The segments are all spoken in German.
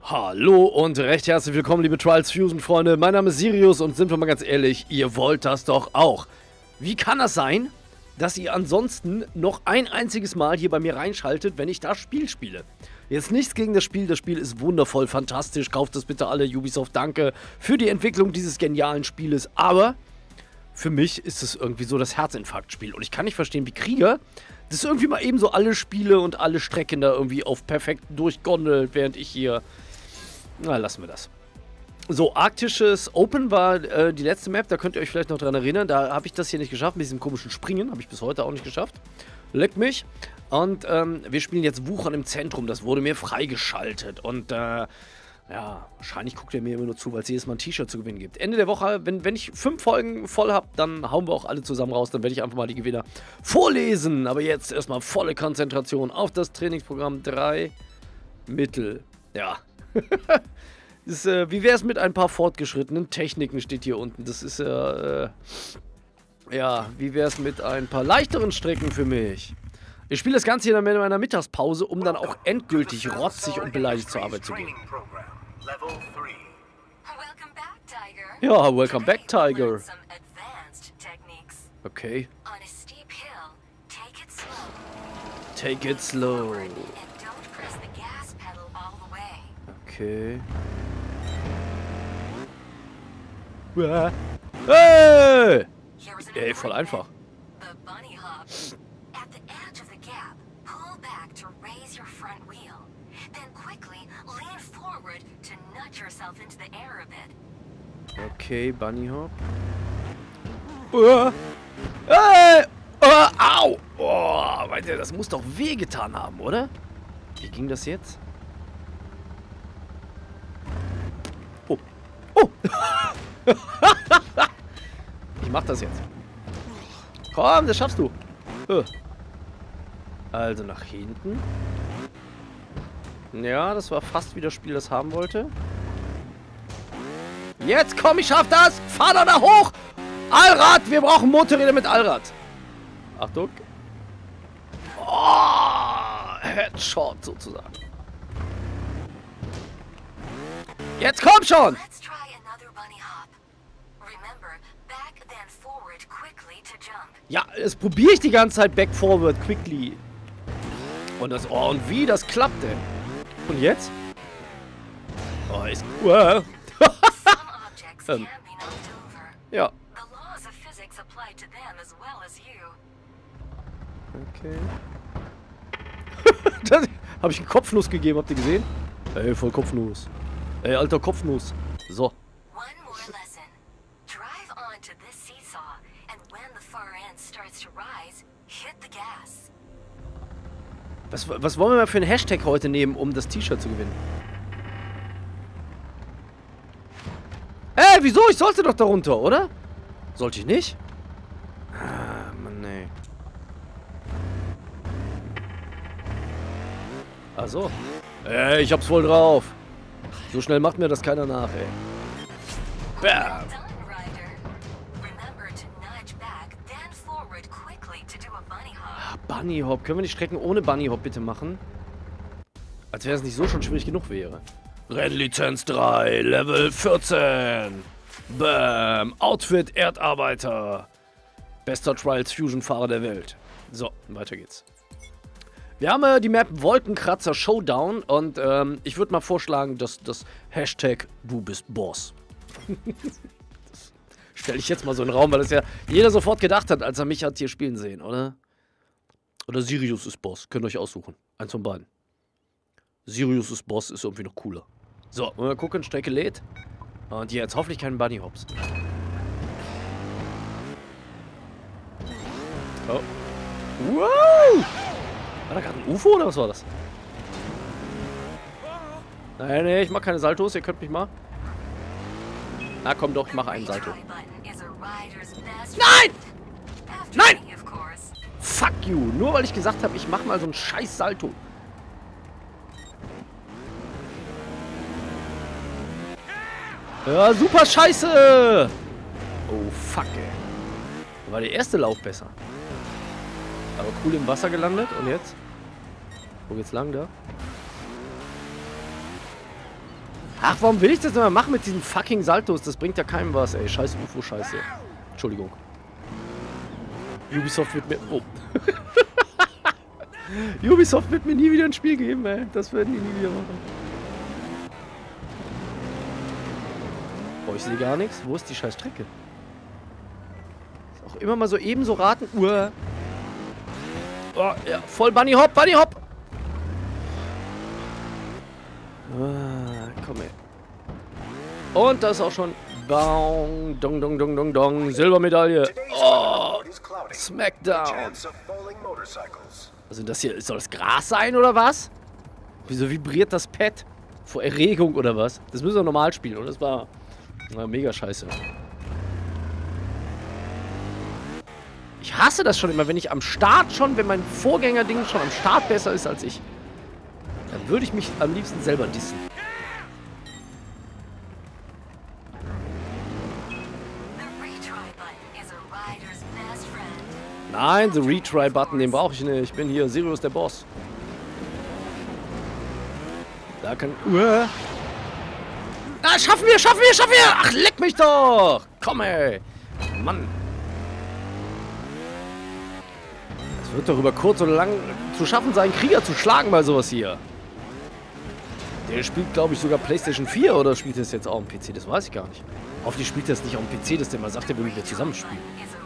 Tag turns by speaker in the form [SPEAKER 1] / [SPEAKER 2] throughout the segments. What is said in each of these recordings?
[SPEAKER 1] Hallo und recht herzlich willkommen, liebe Trials Fusion Freunde. Mein Name ist Sirius und sind wir mal ganz ehrlich, ihr wollt das doch auch. Wie kann das sein, dass ihr ansonsten noch ein einziges Mal hier bei mir reinschaltet, wenn ich das Spiel spiele? Jetzt nichts gegen das Spiel ist wundervoll, fantastisch, kauft es bitte alle, Ubisoft, danke für die Entwicklung dieses genialen Spieles, aber für mich ist es irgendwie so das Herzinfarktspiel und ich kann nicht verstehen, wie Krieger das irgendwie mal eben so alle Spiele und alle Strecken da irgendwie auf perfekt durchgondelt, während ich hier... Na, lassen wir das. So, Arktisches Open war die letzte Map, da könnt ihr euch vielleicht noch dran erinnern. Da habe ich das hier nicht geschafft, mit diesem komischen Springen. Habe ich bis heute auch nicht geschafft. Leckt mich. Und wir spielen jetzt Wuchern im Zentrum. Das wurde mir freigeschaltet. Und ja, wahrscheinlich guckt ihr mir immer nur zu, weil es jedes Mal ein T-Shirt zu gewinnen gibt. Ende der Woche, wenn ich 5 Folgen voll habe, dann hauen wir auch alle zusammen raus. Dann werde ich einfach mal die Gewinner vorlesen. Aber jetzt erstmal volle Konzentration auf das Trainingsprogramm 3 Mittel. Ja. Das, wie wäre es mit ein paar fortgeschrittenen Techniken, steht hier unten. Das ist ja, wie wäre es mit ein paar leichteren Strecken für mich? Ich spiele das Ganze hier in meiner Mittagspause, um dann auch endgültig rotzig und beleidigt zur Arbeit zu gehen. Ja, welcome back, Tiger. Okay. Take it slow. Okay. Hey! Ey, voll einfach. Okay, Bunny Hop. Hey! Au! Oh, meint ihr, das muss doch wehgetan haben, oder? Wie ging das jetzt? Oh. Oh! Ich mach das jetzt. Komm, das schaffst du. Also nach hinten. Ja, das war fast wie das Spiel das haben wollte. Jetzt komm, ich schaff das! Fahr doch da hoch! Allrad! Wir brauchen Motorräder mit Allrad. Achtung. Oh, Headshot sozusagen. Jetzt komm schon! Ja, das probiere ich die ganze Zeit back forward quickly. Und das, oh, und wie das klappte. Und jetzt? Oh, ist ja. Okay. Das habe ich einen Kopfnuss gegeben, habt ihr gesehen? Ey, voll Kopfnuss. Ey, alter Kopfnuss. So. Was wollen wir mal für einen Hashtag heute nehmen, um das T-Shirt zu gewinnen? Wieso? Ich sollte doch darunter, oder? Sollte ich nicht? Ah, Mann, ey. Ach so. Ich hab's voll drauf. So schnell macht mir das keiner nach, ey. Bam. Bunny Hop. Können wir die Strecken ohne Bunny Hop bitte machen? Als wäre es nicht so schon schwierig genug wäre. Rennlizenz 3, Level 14. Bam. Outfit Erdarbeiter. Bester Trials Fusion Fahrer der Welt. So, weiter geht's. Wir haben die Map Wolkenkratzer Showdown und ich würde mal vorschlagen, dass das Hashtag Du bist Boss. Das stelle ich jetzt mal so in den Raum, weil das ja jeder sofort gedacht hat, als er mich hat hier spielen sehen, oder? Oder Sirius ist Boss. Könnt ihr euch aussuchen. Eins von beiden. Sirius ist Boss ist irgendwie noch cooler. So, mal gucken, Strecke lädt. Und jetzt hoffentlich keinen Bunny Hops. Oh. Wow! War da gerade ein UFO oder was war das? Nein, nee, ich mach keine Saltos, ihr könnt mich mal. Na komm doch, ich mache einen Salto. Nein! Nein! Fuck you! Nur weil ich gesagt habe, ich mach mal so einen scheiß Salto. Ja, super scheiße! Oh, fuck, ey. Da war der erste Lauf besser. Aber cool im Wasser gelandet. Und jetzt? Wo geht's lang, da? Ach, warum will ich das immer machen mit diesen fucking Saltos? Das bringt ja keinem was, ey. Scheiß UFO-Scheiße. Entschuldigung. Ubisoft wird mir... Oh. Ubisoft wird mir nie wieder ein Spiel geben, ey. Das werden die nie wieder machen. Oh, ich sehe gar nichts. Wo ist die scheiß Strecke? Ist auch immer mal so ebenso raten. Oh, ja, voll Bunny Hop, Bunny Hop. Komm ey. Und das ist auch schon... Bong, dong, dong, dong, dong, dong. Silbermedaille. Oh, Smackdown. Also das hier, soll das Gras sein oder was? Wieso vibriert das Pad? Vor Erregung oder was? Das müssen wir normal spielen, oder? Das war mega scheiße. Ich hasse das schon immer, wenn ich am Start schon, wenn mein Vorgängerding schon am Start besser ist als ich. Dann würde ich mich am liebsten selber dissen. Nein, the Retry-Button, den brauche ich nicht. Ich bin hier, Sirius der Boss. Da kann... Ah, schaffen wir, schaffen wir, schaffen wir! Ach, leck mich doch! Komm, ey! Mann! Es wird doch über kurz oder lang zu schaffen sein, Krieger zu schlagen bei sowas hier. Der spielt, glaube ich, sogar PlayStation 4 oder spielt das jetzt auch am PC? Das weiß ich gar nicht. Hoffentlich spielt er das nicht auf dem PC, dass der mal sagt, er will mit mir zusammenspielen.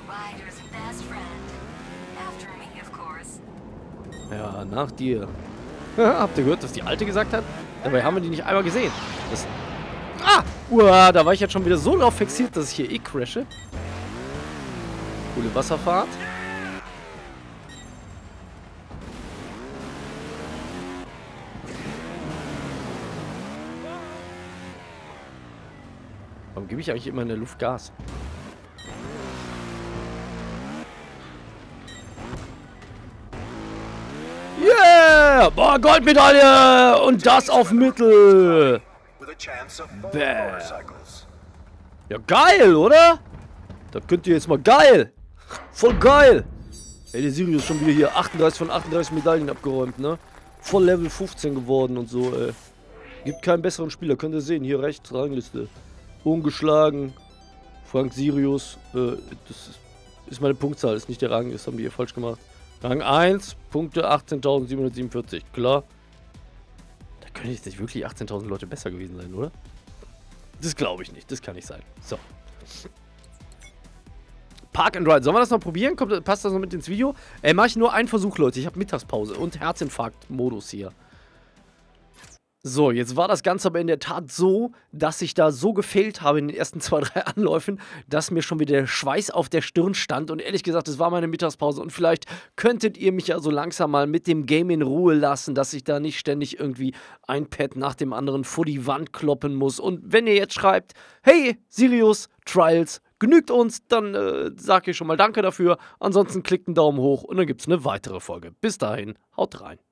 [SPEAKER 1] Ja, nach dir. Habt ihr gehört, was die Alte gesagt hat? Dabei haben wir die nicht einmal gesehen. Das da war ich jetzt schon wieder so drauf fixiert, dass ich hier eh crashe. Coole Wasserfahrt. Warum gebe ich eigentlich immer in der Luft Gas? Yeah! Boah, Goldmedaille! Und das auf Mittel! Bäh. Ja, geil, oder? Das könnt ihr jetzt mal geil! Voll geil! Ey, der Sirius ist schon wieder hier 38 von 38 Medaillen abgeräumt, ne? Voll Level 15 geworden und so, ey. Gibt keinen besseren Spieler, könnt ihr sehen. Hier rechts, Rangliste. Ungeschlagen. Frank Sirius. Das ist meine Punktzahl, ist nicht der Rang, das haben die hier falsch gemacht. Rang 1, Punkte 18.747, klar. Da können jetzt nicht wirklich 18.000 Leute besser gewesen sein, oder? Das glaube ich nicht, das kann nicht sein. So. Park and Ride, sollen wir das noch probieren? Passt das noch mit ins Video? Mache ich nur einen Versuch, Leute. Ich habe Mittagspause und Herzinfarkt-Modus hier. So, jetzt war das Ganze aber in der Tat so, dass ich da so gefailt habe in den ersten 2, 3 Anläufen, dass mir schon wieder der Schweiß auf der Stirn stand. Und ehrlich gesagt, das war meine Mittagspause. Und vielleicht könntet ihr mich ja so langsam mal mit dem Game in Ruhe lassen, dass ich da nicht ständig irgendwie ein Pad nach dem anderen vor die Wand kloppen muss. Und wenn ihr jetzt schreibt, hey, Sirius, Trials, genügt uns, dann sag ich schon mal Danke dafür. Ansonsten klickt einen Daumen hoch und dann gibt es eine weitere Folge. Bis dahin, haut rein.